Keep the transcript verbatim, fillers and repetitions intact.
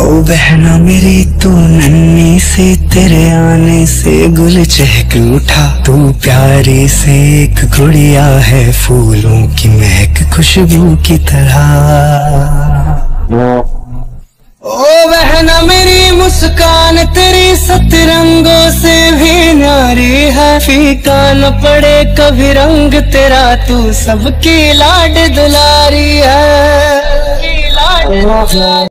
ओ बहना मेरी तू नन्ही सी, तेरे आने से गुल चहक उठा। तू प्यारी से एक गुड़िया है, फूलों की महक खुशबू की तरह। ओ बहना मेरी मुस्कान तेरी सतरंगों से भी न्यारी है। फीका न पड़े कभी रंग तेरा, तू सबकी लाड दुलारी है।